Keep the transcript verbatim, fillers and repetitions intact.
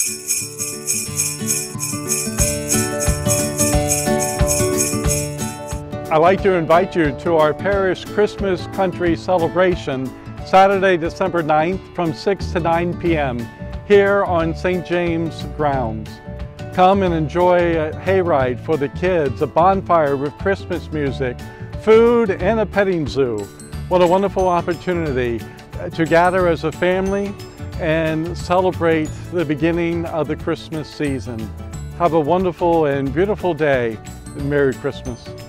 I'd like to invite you to our parish Christmas country celebration Saturday, December ninth from six to nine p m here on Saint James grounds. Come and enjoy a hayride for the kids, a bonfire with Christmas music, food, and a petting zoo. What a wonderful opportunity to gather as a family and celebrate the beginning of the Christmas season. Have a wonderful and beautiful day. Merry Christmas.